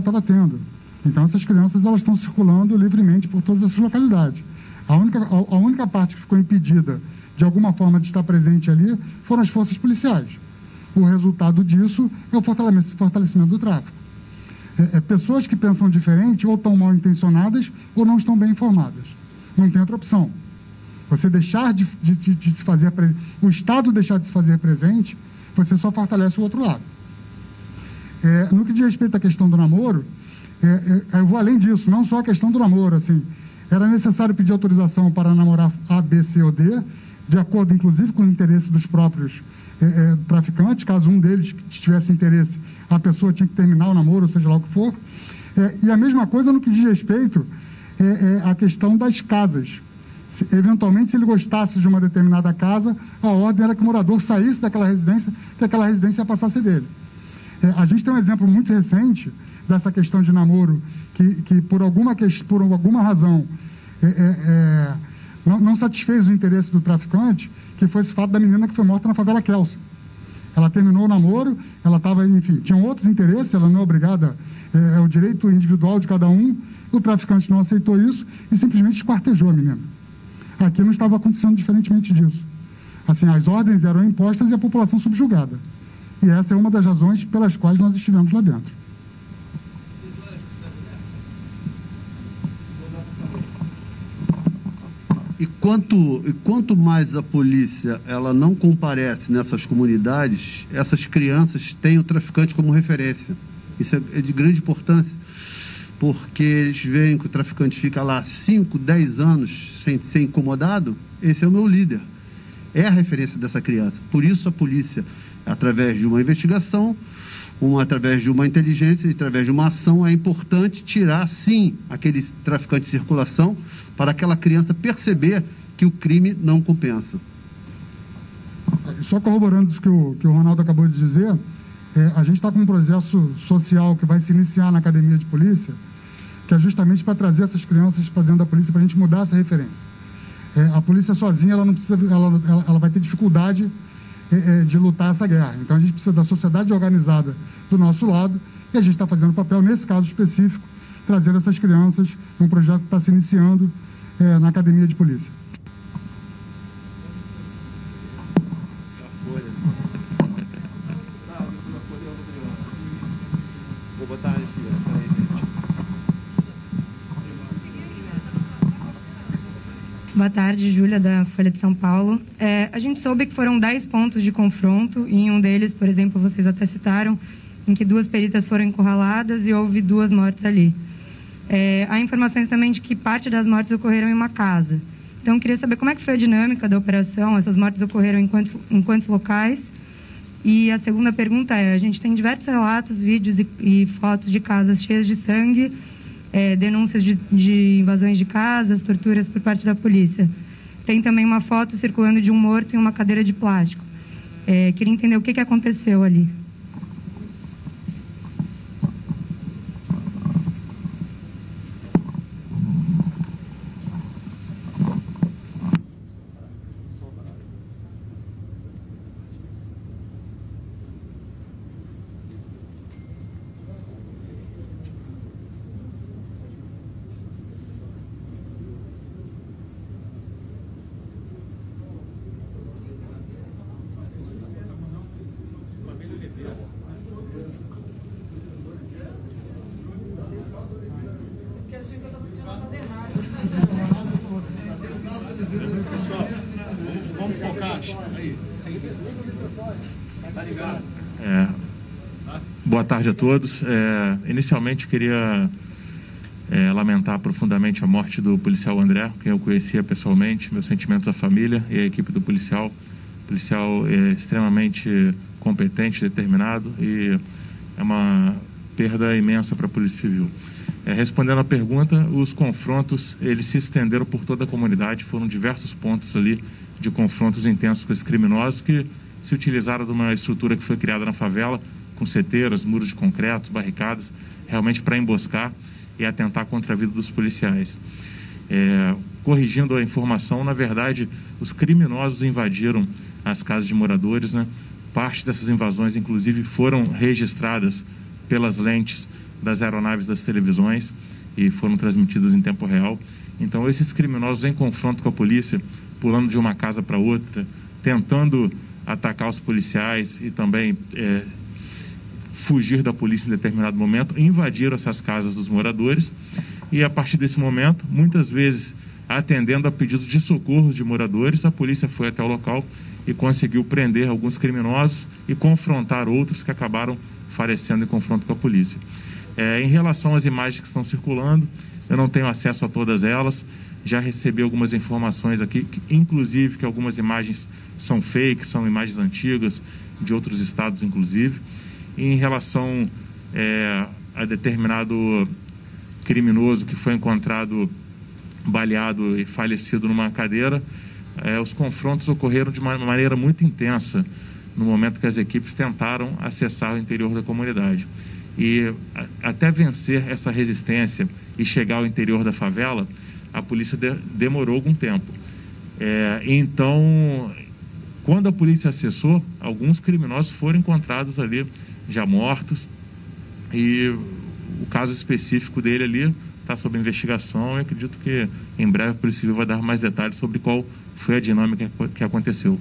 estava tendo. Então, essas crianças elas estão circulando livremente por todas essas localidades. A única parte que ficou impedida, de alguma forma, de estar presente ali, foram as forças policiais. O resultado disso é o fortalecimento do tráfico. Pessoas que pensam diferente ou estão mal intencionadas ou não estão bem informadas. Não tem outra opção. Você deixar de se fazer presente, o Estado deixar de se fazer presente, você só fortalece o outro lado. No que diz respeito à questão do namoro, eu vou além disso, não só a questão do namoro, assim, era necessário pedir autorização para namorar A, B, C ou D, de acordo, inclusive, com o interesse dos próprios traficantes. Caso um deles tivesse interesse, a pessoa tinha que terminar o namoro, ou seja lá o que for. E a mesma coisa no que diz respeito à questão das casas. Eventualmente, se ele gostasse de uma determinada casa, a ordem era que o morador saísse daquela residência, que aquela residência passasse dele. A gente tem um exemplo muito recente dessa questão de namoro, que por alguma razão não satisfez o interesse do traficante, que foi esse fato da menina que foi morta na favela Kelsen. Ela terminou o namoro, ela estava, enfim, tinha outros interesses, ela não é obrigada, é o direito individual de cada um, o traficante não aceitou isso e simplesmente esquartejou a menina. Aqui não estava acontecendo diferentemente disso. Assim, as ordens eram impostas e a população subjugada. E essa é uma das razões pelas quais nós estivemos lá dentro. E quanto mais a polícia ela não comparece nessas comunidades, essas crianças têm o traficante como referência. Isso é de grande importância, porque eles veem que o traficante fica lá 5, 10 anos sem ser incomodado. Esse é o meu líder, é a referência dessa criança. Por isso a polícia, através de uma investigação, através de uma inteligência, através de uma ação, é importante tirar, sim, aquele traficante de circulação, para aquela criança perceber que o crime não compensa. Só corroborando isso que o Ronaldo acabou de dizer, a gente está com um processo social que vai se iniciar na academia de polícia, que é justamente para trazer essas crianças para dentro da polícia, para a gente mudar essa referência. A polícia sozinha, ela não precisa, ela vai ter dificuldade de lutar essa guerra. Então, a gente precisa da sociedade organizada do nosso lado, e a gente está fazendo papel, nesse caso específico, trazendo essas crianças, um projeto que está se iniciando na academia de polícia. Vou botar aqui. Boa tarde, Júlia, da Folha de São Paulo. A gente soube que foram 10 pontos de confronto, e em um deles, por exemplo, vocês até citaram, em que 2 peritas foram encurraladas e houve 2 mortes ali. Há informações também de que parte das mortes ocorreram em uma casa. Então, eu queria saber como é que foi a dinâmica da operação, essas mortes ocorreram em quantos locais? E a segunda pergunta a gente tem diversos relatos, vídeos e fotos de casas cheias de sangue, denúncias de invasões de casas, torturas por parte da polícia. Tem também uma foto circulando de um morto em uma cadeira de plástico. Queria entender o que aconteceu ali. Pessoal, vamos focar aí. Tá ligado? Boa tarde a todos. Inicialmente queria lamentar profundamente a morte do policial André, quem eu conhecia pessoalmente. Meus sentimentos à família e à equipe do policial. O policial é extremamente competente, determinado, e é uma perda imensa para a Polícia Civil. Respondendo à pergunta, os confrontos eles se estenderam por toda a comunidade, foram diversos pontos ali de confrontos intensos com esses criminosos que se utilizaram de uma estrutura que foi criada na favela, com seteiras, muros de concreto, barricadas, realmente para emboscar e atentar contra a vida dos policiais. Corrigindo a informação, na verdade, os criminosos invadiram as casas de moradores, né? Parte dessas invasões, inclusive, foram registradas pelas lentes das aeronaves das televisões e foram transmitidas em tempo real. Então, esses criminosos em confronto com a polícia, pulando de uma casa para outra, tentando atacar os policiais e também fugir da polícia em determinado momento, invadiram essas casas dos moradores e, a partir desse momento, muitas vezes atendendo a pedidos de socorro de moradores, a polícia foi até o local e conseguiu prender alguns criminosos e confrontar outros que acabaram falecendo em confronto com a polícia. Em relação às imagens que estão circulando, eu não tenho acesso a todas elas, já recebi algumas informações aqui, inclusive que algumas imagens são fake, são imagens antigas, de outros estados inclusive. E em relação a determinado criminoso que foi encontrado baleado e falecido numa cadeira, os confrontos ocorreram de uma maneira muito intensa no momento que as equipes tentaram acessar o interior da comunidade. E até vencer essa resistência e chegar ao interior da favela, a polícia demorou algum tempo. Então, quando a polícia acessou, alguns criminosos foram encontrados ali já mortos, e o caso específico dele ali está sob investigação, e acredito que em breve a Polícia Civil vai dar mais detalhes sobre qual foi a dinâmica que aconteceu.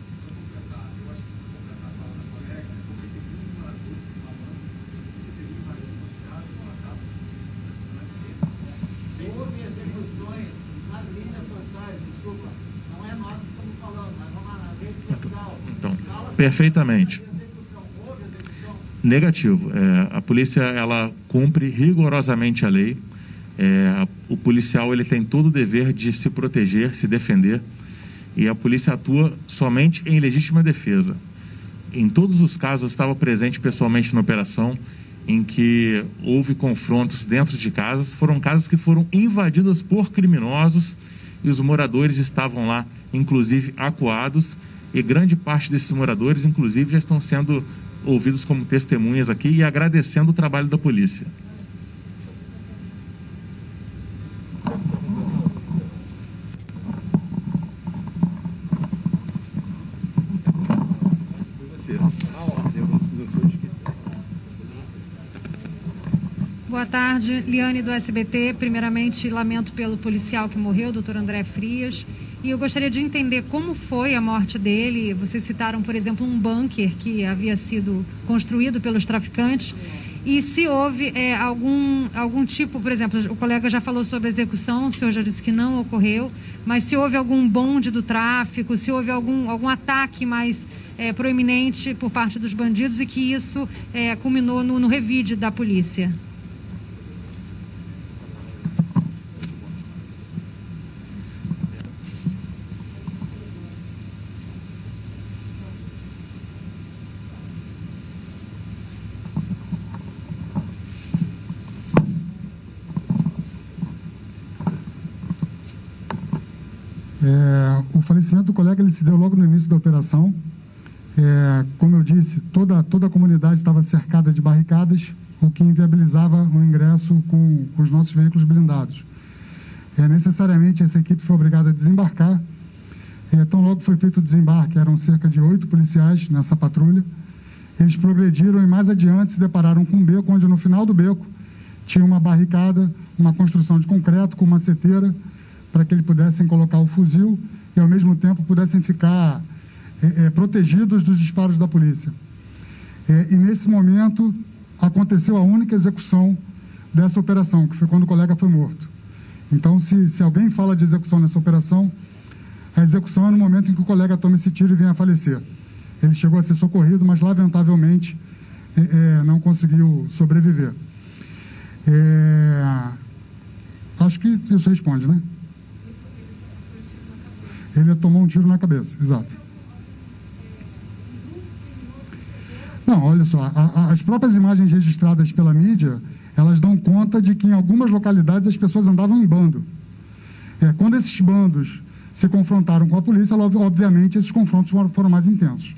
Então, perfeitamente. Negativo. A polícia, ela cumpre rigorosamente a lei. O policial, ele tem todo o dever de se proteger, se defender, e a polícia atua somente em legítima defesa. Em todos os casos, eu estava presente pessoalmente na operação, em que houve confrontos dentro de casas. Foram casas que foram invadidas por criminosos e os moradores estavam lá, inclusive, acuados, e grande parte desses moradores, inclusive, já estão sendo ouvidos como testemunhas aqui e agradecendo o trabalho da polícia. Boa tarde, Liane do SBT. Primeiramente, lamento pelo policial que morreu, Dr. André Frias. E eu gostaria de entender como foi a morte dele. Vocês citaram, por exemplo, um bunker que havia sido construído pelos traficantes. E se houve algum tipo, por exemplo, o colega já falou sobre a execução, o senhor já disse que não ocorreu, mas se houve algum bonde do tráfico, se houve algum ataque mais proeminente por parte dos bandidos e que isso culminou no revide da polícia. O falecimento do colega, ele se deu logo no início da operação. Como eu disse, toda a comunidade estava cercada de barricadas, o que inviabilizava o ingresso com os nossos veículos blindados. Necessariamente, essa equipe foi obrigada a desembarcar. Tão logo foi feito o desembarque, eram cerca de 8 policiais nessa patrulha. Eles progrediram e mais adiante se depararam com um beco, onde no final do beco tinha uma barricada, uma construção de concreto com uma seteira, para que eles pudessem colocar o fuzil e, ao mesmo tempo, pudessem ficar protegidos dos disparos da polícia. E, nesse momento, aconteceu a única execução dessa operação, que foi quando o colega foi morto. Então, se alguém fala de execução nessa operação, a execução é no momento em que o colega toma esse tiro e vem a falecer. Ele chegou a ser socorrido, mas, lamentavelmente, não conseguiu sobreviver. Acho que isso responde, né? Ele tomou um tiro na cabeça, exato. Não, olha só, as próprias imagens registradas pela mídia, elas dão conta de que em algumas localidades as pessoas andavam em bando. Quando esses bandos se confrontaram com a polícia, obviamente esses confrontos foram mais intensos.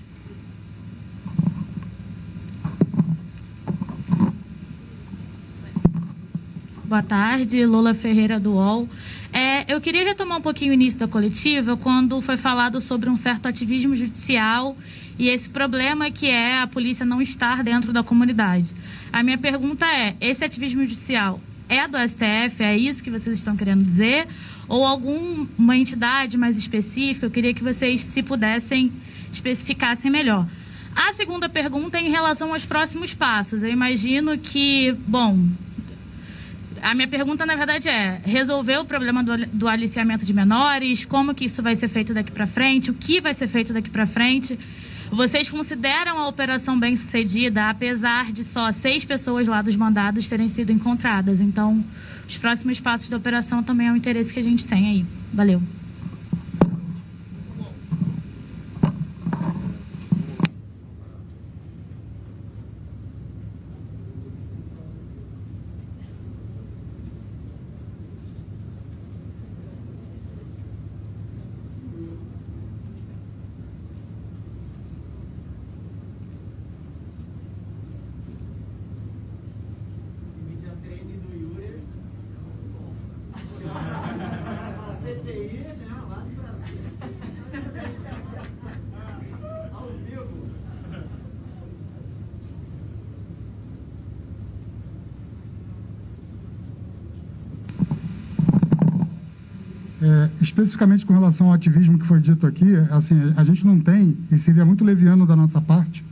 Boa tarde, Lola Ferreira do UOL. Eu queria retomar um pouquinho o início da coletiva, quando foi falado sobre um certo ativismo judicial e esse problema que é a polícia não estar dentro da comunidade. A minha pergunta é, esse ativismo judicial é do STF? É isso que vocês estão querendo dizer? Ou alguma entidade mais específica? Eu queria que vocês, se pudessem, especificassem melhor. A segunda pergunta é em relação aos próximos passos. Eu imagino que, bom, a minha pergunta, na verdade, é resolver o problema do aliciamento de menores, como que isso vai ser feito daqui para frente, o que vai ser feito daqui para frente. Vocês consideram a operação bem-sucedida, apesar de só 6 pessoas lá dos mandados terem sido encontradas? Então, os próximos passos da operação também é um interesse que a gente tem aí. Valeu. Especificamente com relação ao ativismo que foi dito aqui, assim, a gente não tem, e seria muito leviano da nossa parte,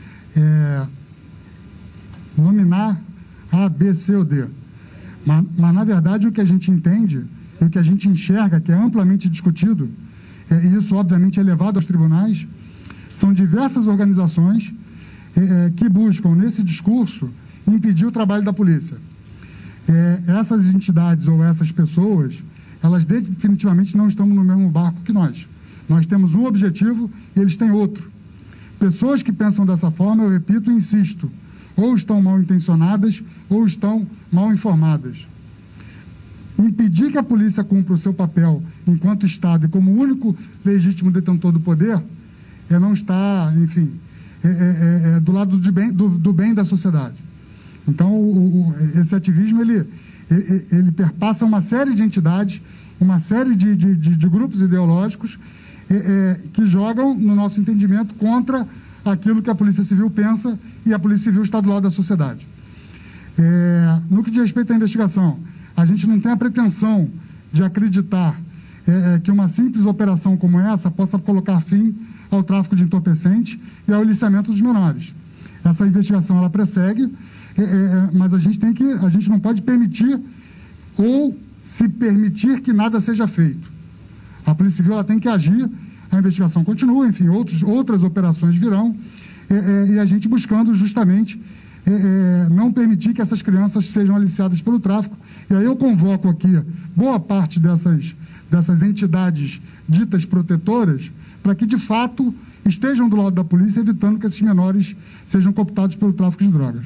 nominar A, B, C ou D. Mas, na verdade, o que a gente entende, e o que a gente enxerga, que é amplamente discutido, e isso, obviamente, é levado aos tribunais, são diversas organizações que buscam, nesse discurso, impedir o trabalho da polícia. Essas entidades ou essas pessoas, elas definitivamente não estão no mesmo barco que nós. Nós temos um objetivo e eles têm outro. Pessoas que pensam dessa forma, eu repito e insisto, ou estão mal intencionadas ou estão mal informadas. Impedir que a polícia cumpra o seu papel enquanto Estado e como único legítimo detentor do poder é não estar, enfim, do lado do bem da sociedade. Então, esse ativismo, ele perpassa uma série de entidades, uma série de grupos ideológicos que jogam, no nosso entendimento, contra aquilo que a Polícia Civil pensa, e a Polícia Civil está do lado da sociedade. No que diz respeito à investigação, a gente não tem a pretensão de acreditar que uma simples operação como essa possa colocar fim ao tráfico de entorpecentes e ao aliciamento dos menores. Essa investigação, ela prossegue, mas a gente não pode permitir ou se permitir que nada seja feito. A Polícia Civil, ela tem que agir, a investigação continua, enfim, outras operações virão, e a gente buscando justamente não permitir que essas crianças sejam aliciadas pelo tráfico. E aí eu convoco aqui boa parte dessas entidades ditas protetoras para que, de fato, estejam do lado da polícia, evitando que esses menores sejam cooptados pelo tráfico de drogas.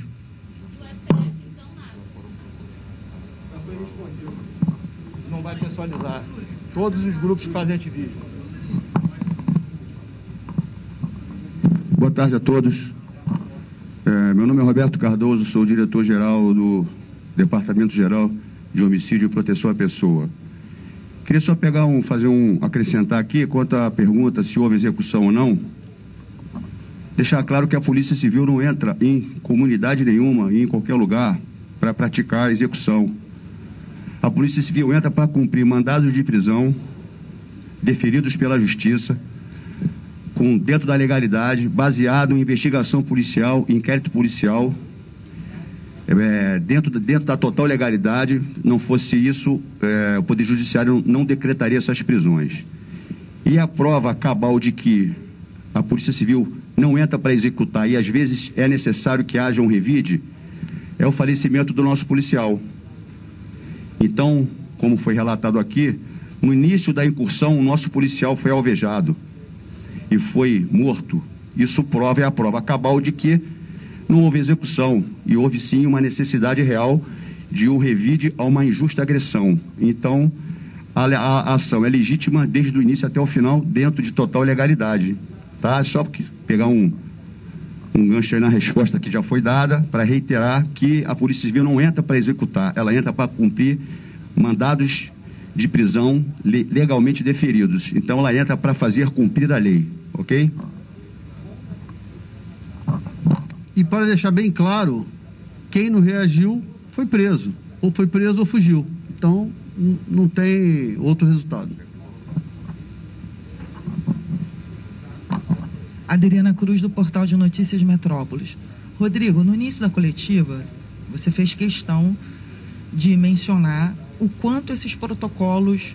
Não vai pessoalizar. Todos os grupos que fazem ativismo. Boa tarde a todos. Meu nome é Roberto Cardoso, sou diretor-geral do Departamento Geral de Homicídio e Proteção à Pessoa. Queria só acrescentar aqui, quanto à pergunta se houve execução ou não, deixar claro que a Polícia Civil não entra em comunidade nenhuma, em qualquer lugar, para praticar a execução. A Polícia Civil entra para cumprir mandados de prisão deferidos pela Justiça, dentro da legalidade, baseado em investigação policial, inquérito policial, dentro da total legalidade. Não fosse isso, o Poder Judiciário não decretaria essas prisões. E a prova cabal de que a Polícia Civil não entra para executar, e às vezes é necessário que haja um revide, é o falecimento do nosso policial. Então, como foi relatado aqui, no início da incursão, o nosso policial foi alvejado e foi morto. Isso é a prova cabal de que não houve execução, e houve sim uma necessidade real de um revide a uma injusta agressão. Então, a ação é legítima desde o início até o final, dentro de total legalidade. Tá? Só porque pegar um gancho aí na resposta que já foi dada, para reiterar que a Polícia Civil não entra para executar, ela entra para cumprir mandados de prisão legalmente deferidos. Então, ela entra para fazer cumprir a lei, ok? E para deixar bem claro, quem não reagiu foi preso. Ou foi preso ou fugiu. Então, não tem outro resultado. Adriana Cruz, do Portal de Notícias Metrópolis. Rodrigo, no início da coletiva, você fez questão de mencionar o quanto esses protocolos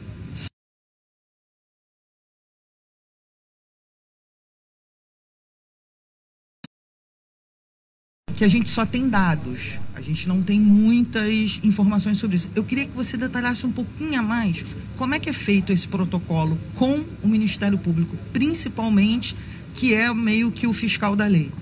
que a gente só tem dados, a gente não tem muitas informações sobre isso. Eu queria que você detalhasse um pouquinho a mais como é que é feito esse protocolo com o Ministério Público, principalmente, que é meio que o fiscal da lei.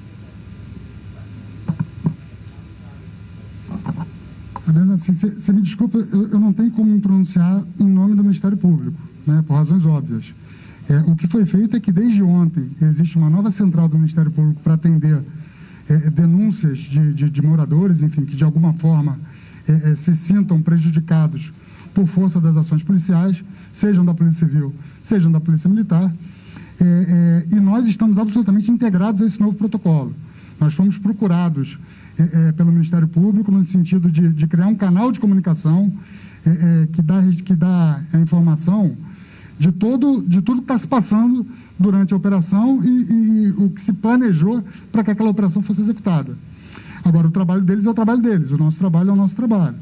Adriana, você me desculpa, eu não tenho como me pronunciar em nome do Ministério Público, né, por razões óbvias. O que foi feito é que desde ontem existe uma nova central do Ministério Público para atender denúncias de moradores, enfim, que de alguma forma se sintam prejudicados por força das ações policiais, sejam da Polícia Civil, sejam da Polícia Militar, e nós estamos absolutamente integrados a esse novo protocolo. Nós fomos procurados pelo Ministério Público no sentido de criar um canal de comunicação que dá a informação de tudo que está se passando durante a operação e o que se planejou para que aquela operação fosse executada. Agora, o trabalho deles é o trabalho deles, o nosso trabalho é o nosso trabalho.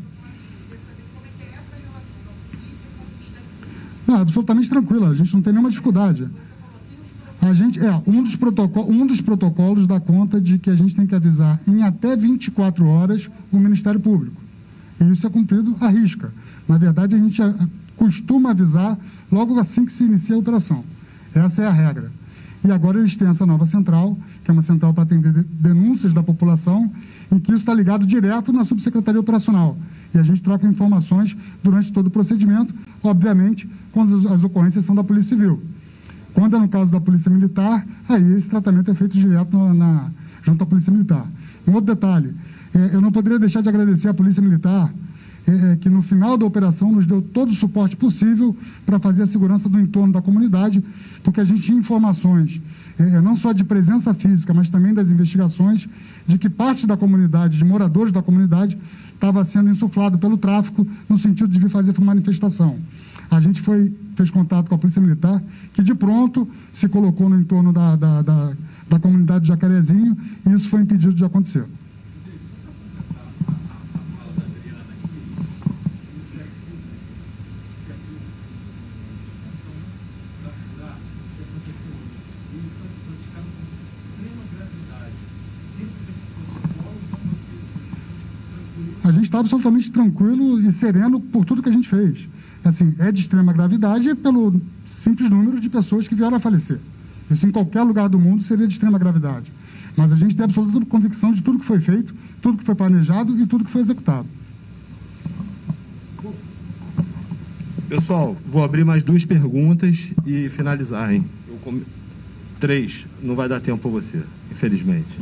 Não, absolutamente tranquilo, a gente não tem nenhuma dificuldade. A gente, um dos protocolos dá conta de que a gente tem que avisar em até 24 horas o Ministério Público. E isso é cumprido à risca. Na verdade, a gente costuma avisar logo assim que se inicia a operação. Essa é a regra. E agora eles têm essa nova central, que é uma central para atender denúncias da população, em que isso está ligado direto na Subsecretaria Operacional. E a gente troca informações durante todo o procedimento, obviamente, quando as ocorrências são da Polícia Civil. Quando é no caso da Polícia Militar, aí esse tratamento é feito direto junto à Polícia Militar. Um outro detalhe, eu não poderia deixar de agradecer à Polícia Militar, que no final da operação nos deu todo o suporte possível para fazer a segurança do entorno da comunidade, porque a gente tinha informações, não só de presença física, mas também das investigações, de que parte da comunidade, de moradores da comunidade, estava sendo insuflado pelo tráfico no sentido de vir fazer manifestação. A gente fez contato com a Polícia Militar, que de pronto se colocou no entorno da comunidade de Jacarezinho, e isso foi impedido de acontecer. A gente está absolutamente tranquilo e sereno por tudo que a gente fez. Assim, é de extrema gravidade pelo simples número de pessoas que vieram a falecer. Isso em qualquer lugar do mundo seria de extrema gravidade. Mas a gente tem absoluta convicção de tudo que foi feito, tudo que foi planejado e tudo que foi executado. Pessoal, vou abrir mais 2 perguntas e finalizar, hein? 3, não vai dar tempo para você, infelizmente.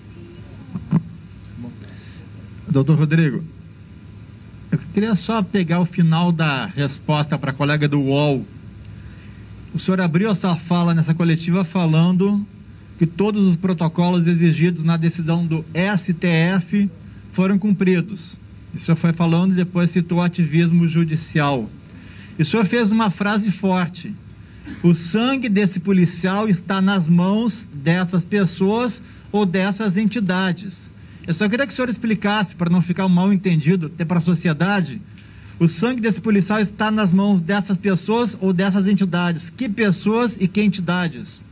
Doutor Rodrigo, eu queria só pegar o final da resposta para a colega do UOL. O senhor abriu a sua fala nessa coletiva falando que todos os protocolos exigidos na decisão do STF foram cumpridos. O senhor foi falando e depois citou ativismo judicial. E o senhor fez uma frase forte. O sangue desse policial está nas mãos dessas pessoas ou dessas entidades. Eu só queria que o senhor explicasse, para não ficar um mal entendido, até para a sociedade, o sangue desse policial está nas mãos dessas pessoas ou dessas entidades. Que pessoas e que entidades?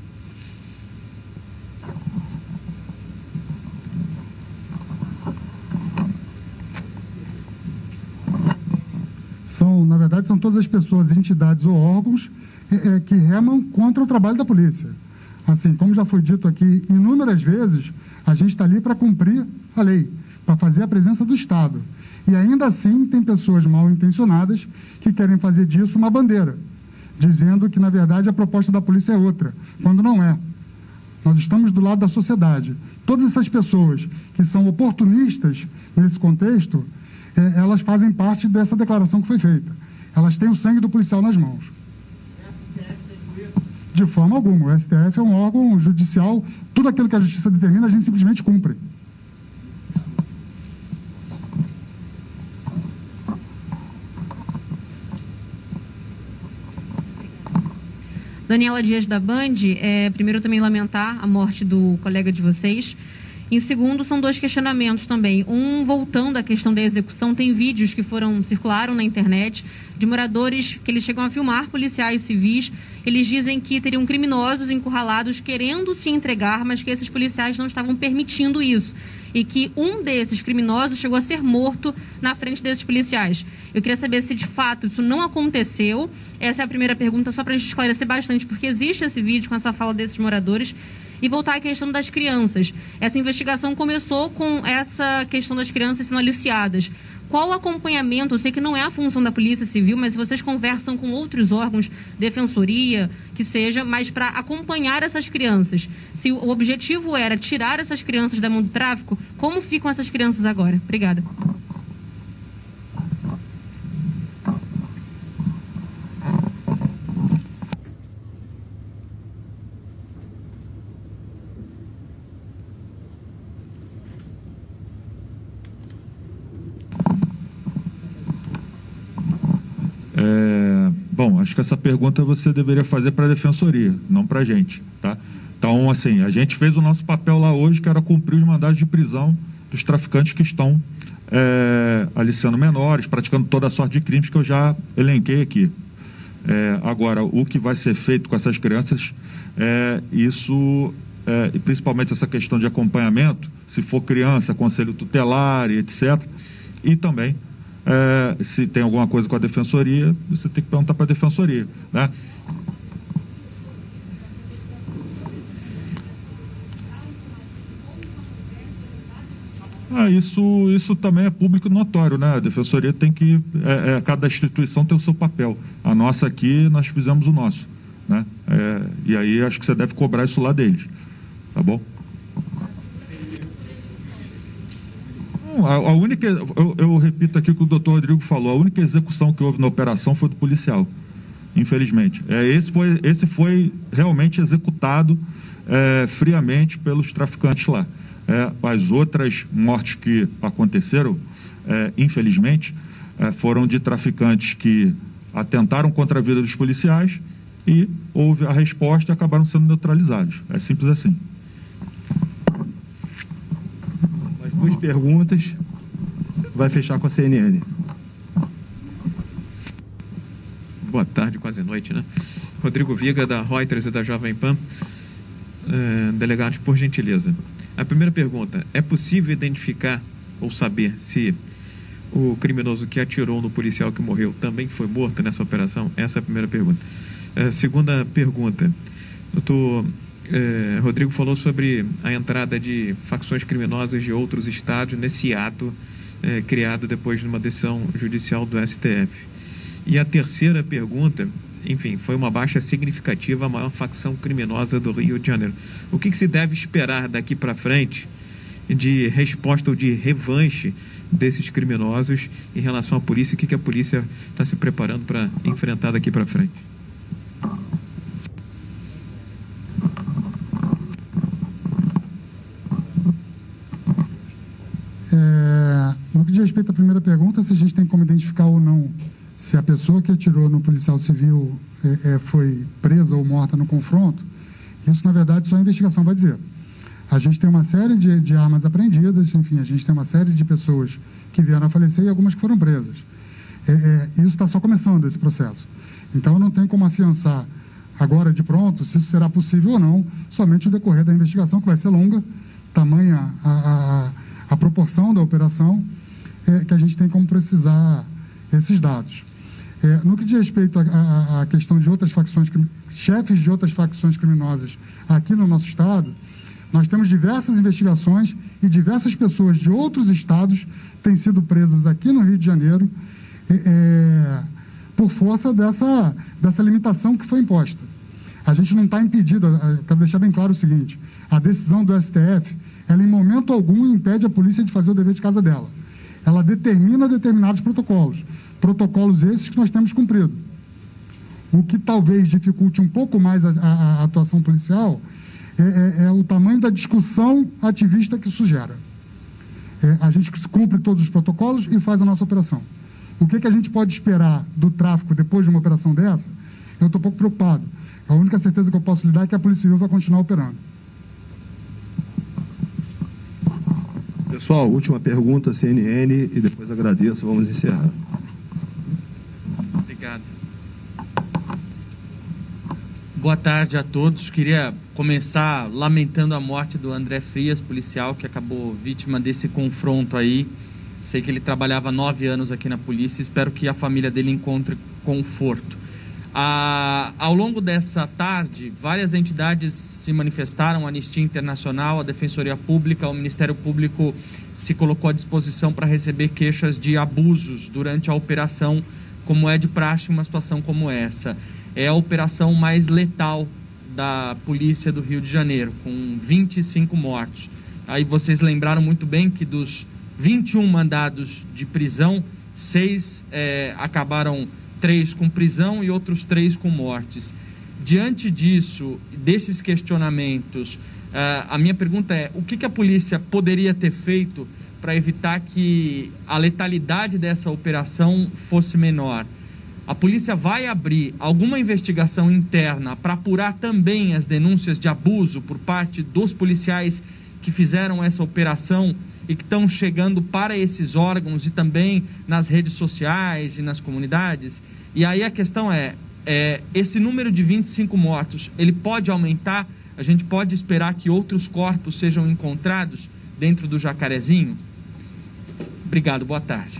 Na verdade, são todas as pessoas, entidades ou órgãos que remam contra o trabalho da polícia. Assim, como já foi dito aqui inúmeras vezes, a gente está ali para cumprir a lei, para fazer a presença do Estado. E ainda assim tem pessoas mal intencionadas que querem fazer disso uma bandeira, dizendo que, na verdade, a proposta da polícia é outra, quando não é. Nós estamos do lado da sociedade. Todas essas pessoas que são oportunistas nesse contexto, elas fazem parte dessa declaração que foi feita. Elas têm o sangue do policial nas mãos. De forma alguma. O STF é um órgão judicial, tudo aquilo que a justiça determina, a gente simplesmente cumpre. Daniela Dias, da Band. Primeiro, também lamentar a morte do colega de vocês. Em segundo, são dois questionamentos também. Um, voltando à questão da execução, tem vídeos que circularam na internet de moradores que eles chegam a filmar policiais civis. Eles dizem que teriam criminosos encurralados querendo se entregar, mas que esses policiais não estavam permitindo isso. E que um desses criminosos chegou a ser morto na frente desses policiais. Eu queria saber se de fato isso não aconteceu. Essa é a primeira pergunta, só para a gente esclarecer bastante, porque existe esse vídeo com essa fala desses moradores. E voltar à questão das crianças. Essa investigação começou com essa questão das crianças sendo aliciadas. Qual o acompanhamento? Eu sei que não é a função da Polícia Civil, mas se vocês conversam com outros órgãos, defensoria, que seja, mas para acompanhar essas crianças. Se o objetivo era tirar essas crianças da mão do tráfico, como ficam essas crianças agora? Obrigada. Bom, acho que essa pergunta você deveria fazer para a Defensoria, não para a gente, tá? Então, assim, a gente fez o nosso papel lá hoje, que era cumprir os mandados de prisão dos traficantes que estão aliciando menores, praticando toda a sorte de crimes que eu já elenquei aqui. Agora, o que vai ser feito com essas crianças, e principalmente essa questão de acompanhamento, se for criança, conselho tutelar e etc. E também, se tem alguma coisa com a Defensoria, você tem que perguntar para a Defensoria, né? Isso também é público notório, né? A Defensoria tem que... cada instituição tem o seu papel. A nossa aqui, nós fizemos o nosso, né? E aí acho que você deve cobrar isso lá deles, tá bom? A única, eu repito aqui o que o doutor Rodrigo falou, a única execução que houve na operação foi do policial, infelizmente. Esse foi realmente executado friamente pelos traficantes lá. As outras mortes que aconteceram, infelizmente, foram de traficantes que atentaram contra a vida dos policiais e houve a resposta e acabaram sendo neutralizados. É simples assim. Duas perguntas, vai fechar com a CNN. Boa tarde, quase noite, né? Rodrigo Viga, da Reuters e da Jovem Pan. Delegados, por gentileza. A primeira pergunta, é possível identificar ou saber se o criminoso que atirou no policial que morreu também foi morto nessa operação? Essa é a primeira pergunta. Segunda pergunta, doutor... Rodrigo falou sobre a entrada de facções criminosas de outros estados nesse ato criado depois de uma decisão judicial do STF. E a terceira pergunta, enfim, foi uma baixa significativa, a maior facção criminosa do Rio de Janeiro. O que se deve esperar daqui para frente de resposta ou de revanche desses criminosos em relação à polícia? O que a polícia está se preparando para enfrentar daqui para frente? No que diz respeito à primeira pergunta, se a gente tem como identificar ou não se a pessoa que atirou no policial civil foi presa ou morta no confronto, isso, na verdade, só a investigação vai dizer. A gente tem uma série de armas apreendidas, enfim, a gente tem uma série de pessoas que vieram a falecer e algumas que foram presas. Isso está só começando, esse processo. Então, não tem como afiançar agora, de pronto, se isso será possível ou não, somente o decorrer da investigação, que vai ser longa, tamanha a proporção da operação, que a gente tem como precisar esses dados. No que diz respeito à questão de outras facções, chefes de outras facções criminosas aqui no nosso estado, nós temos diversas investigações e diversas pessoas de outros estados têm sido presas aqui no Rio de Janeiro por força dessa limitação que foi imposta. A gente não está impedido, quero deixar bem claro o seguinte, a decisão do STF, ela em momento algum impede a polícia de fazer o dever de casa dela. Ela determina determinados protocolos esses que nós temos cumprido. O que talvez dificulte um pouco mais a atuação policial é o tamanho da discussão ativista que isso gera. A gente cumpre todos os protocolos e faz a nossa operação. O que a gente pode esperar do tráfico depois de uma operação dessa? Eu estou um pouco preocupado. A única certeza que eu posso lhe dar é que a Polícia Civil vai continuar operando. Pessoal, última pergunta, CNN, e depois agradeço, vamos encerrar. Obrigado. Boa tarde a todos. Queria começar lamentando a morte do André Frias, policial que acabou vítima desse confronto aí. Sei que ele trabalhava 9 anos aqui na polícia, espero que a família dele encontre conforto. Ao longo dessa tarde, várias entidades se manifestaram, a Anistia Internacional, a Defensoria Pública, o Ministério Público se colocou à disposição para receber queixas de abusos durante a operação, como é de praxe uma situação como essa. É a operação mais letal da polícia do Rio de Janeiro, com 25 mortos. Aí vocês lembraram muito bem que dos 21 mandados de prisão, 6 acabaram 3 com prisão e outros 3 com mortes. Diante disso, desses questionamentos, a minha pergunta é: o que a polícia poderia ter feito para evitar que a letalidade dessa operação fosse menor? A polícia vai abrir alguma investigação interna para apurar também as denúncias de abuso por parte dos policiais que fizeram essa operação e que estão chegando para esses órgãos e também nas redes sociais e nas comunidades? E aí a questão é esse número de 25 mortos, ele pode aumentar? A gente pode esperar que outros corpos sejam encontrados dentro do Jacarezinho? Obrigado, boa tarde.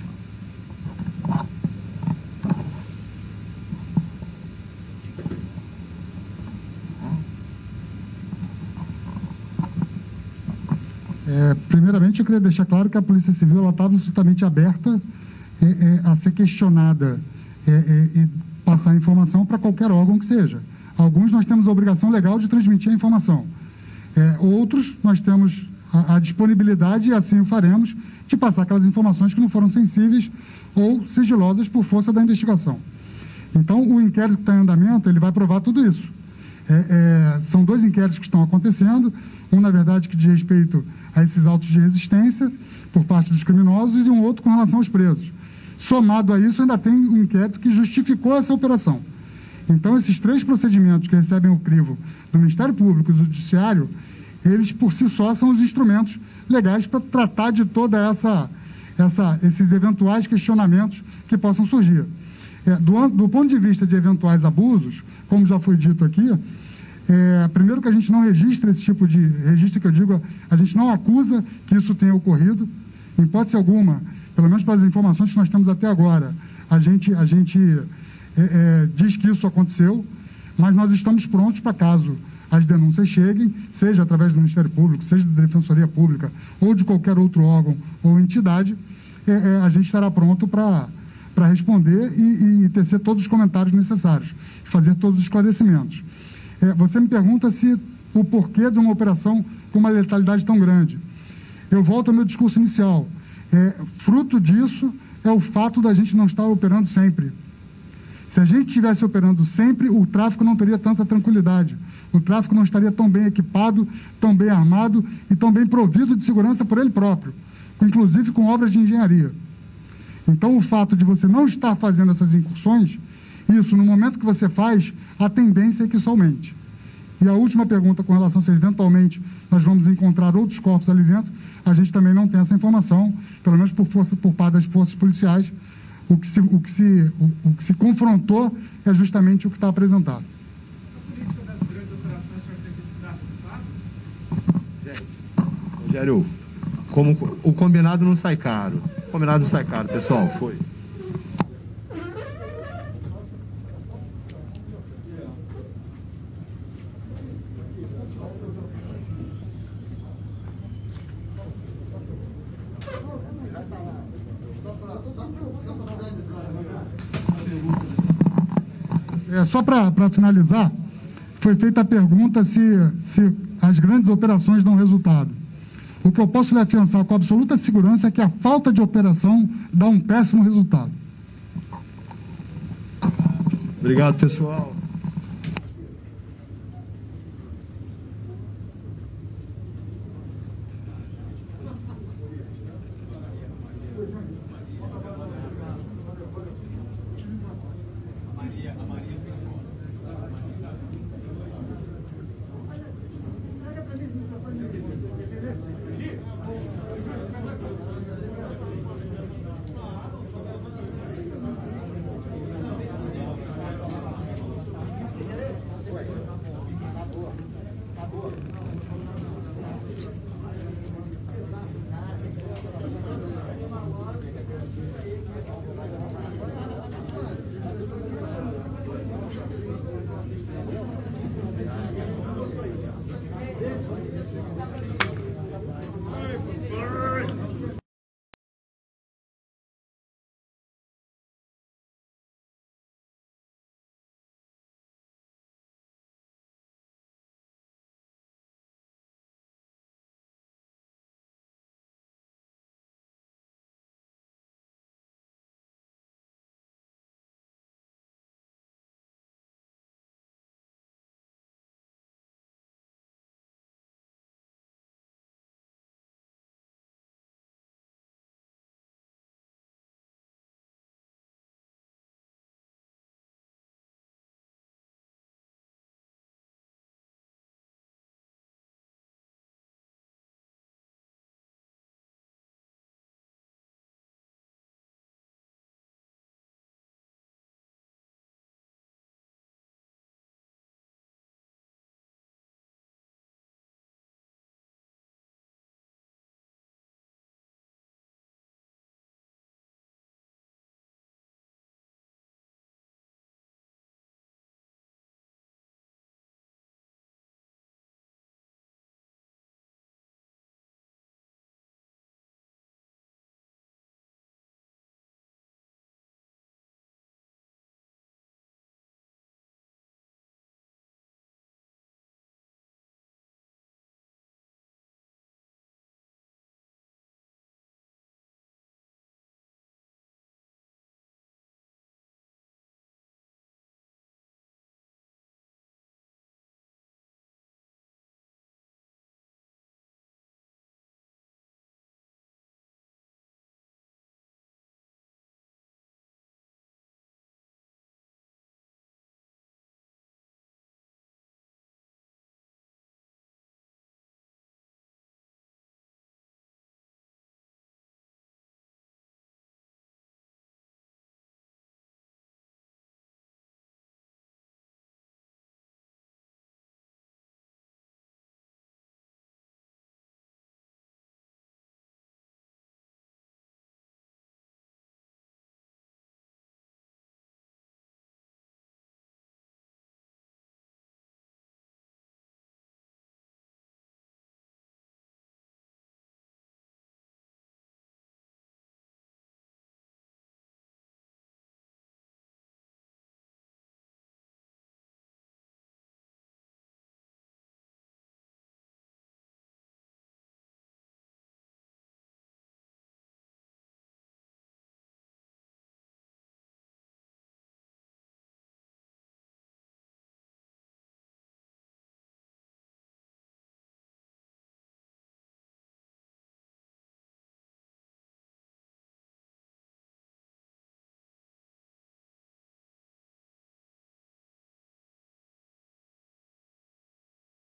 Primeiramente, eu queria deixar claro que a Polícia Civil está absolutamente aberta a ser questionada e passar informação para qualquer órgão que seja. Alguns nós temos a obrigação legal de transmitir a informação. Outros nós temos a disponibilidade, e assim o faremos, de passar aquelas informações que não foram sensíveis ou sigilosas por força da investigação. Então, o inquérito que está em andamento, ele vai provar tudo isso. São 2 inquéritos que estão acontecendo, um, na verdade, que diz respeito a esses autos de resistência por parte dos criminosos e um outro com relação aos presos. Somado a isso, ainda tem um inquérito que justificou essa operação. Então, esses 3 procedimentos que recebem o crivo do Ministério Público e do Judiciário, eles, por si só, são os instrumentos legais para tratar de toda esses eventuais questionamentos que possam surgir. Do ponto de vista de eventuais abusos, como já foi dito aqui, primeiro que a gente não registra esse tipo de registro, que eu digo, a gente não acusa que isso tenha ocorrido, em hipótese alguma, pelo menos pelas informações que nós temos até agora, a gente diz que isso aconteceu, mas nós estamos prontos para caso as denúncias cheguem, seja através do Ministério Público, seja da Defensoria Pública ou de qualquer outro órgão ou entidade, a gente estará pronto para responder e tecer todos os comentários necessários, fazer todos os esclarecimentos. Você me pergunta se o porquê de uma operação com uma letalidade tão grande. Eu volto ao meu discurso inicial. Fruto disso é o fato da gente não estar operando sempre. Se a gente estivesse operando sempre, o tráfico não teria tanta tranquilidade. O tráfico não estaria tão bem equipado, tão bem armado e tão bem provido de segurança por ele próprio, inclusive com obras de engenharia. Então, o fato de você não estar fazendo essas incursões, isso, no momento que você faz, a tendência é que isso aumente. E a última pergunta com relação a se eventualmente nós vamos encontrar outros corpos ali dentro, a gente também não tem essa informação, pelo menos por parte das forças policiais. O que se confrontou é justamente o que está apresentado. Essa política das grandes operações vai ter que dar resultado? Rogério, como o combinado não sai caro. O combinado não sai caro, pessoal, foi. Só para finalizar, foi feita a pergunta se as grandes operações dão resultado. O que eu posso lhe afiançar com absoluta segurança é que a falta de operação dá um péssimo resultado. Obrigado, pessoal.